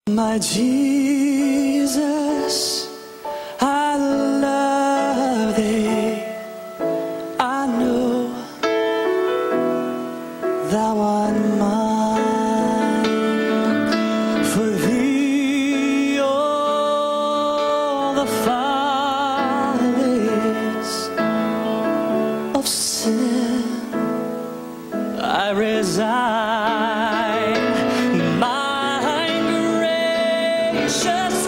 My Jesus, I love thee. I know thou art mine. For thee all the follies of sin I resign. My gracious